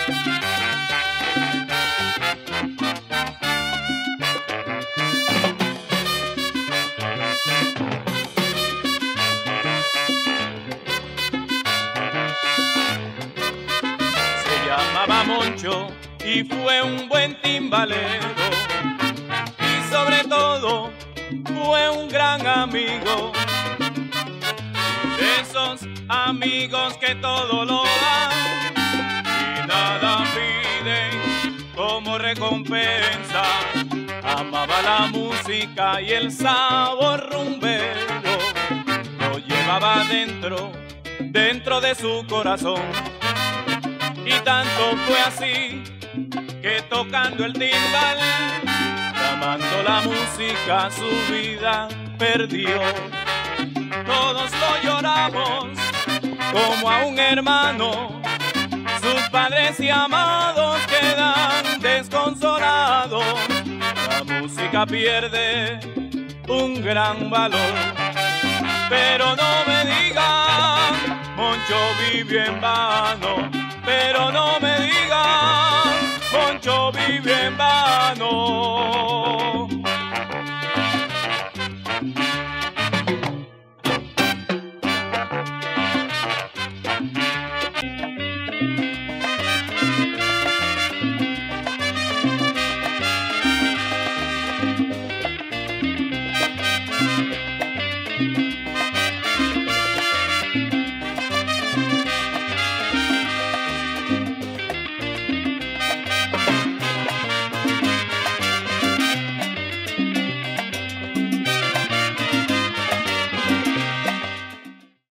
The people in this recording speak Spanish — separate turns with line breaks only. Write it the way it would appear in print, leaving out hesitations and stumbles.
Llamaba Moncho y fue un buen timbalero y sobre todo fue un gran amigo, de esos amigos que todo lo dan y nada piden como recompensa. Amaba la música y el sabor rumbero, lo llevaba dentro de su corazón. Y tanto fue así que tocando el timbal, amando la música, su vida perdió. Todos lo lloramos como a un hermano, sus padres y amados quedan desconsolados. La música pierde un gran valor, pero no me digan Moncho vivió en vano. Pero no me digan, Moncho vive en vano.